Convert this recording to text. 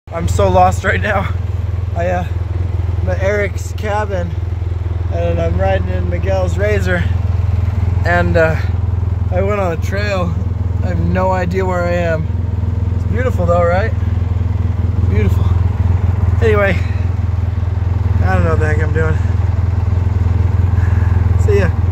I'm so lost right now. I'm at Eric's cabin and I'm riding in Miguel's RZR, and I went on a trail. I have no idea where I am. It's beautiful though, right? Beautiful. Anyway, I don't know what the heck I'm doing. See ya.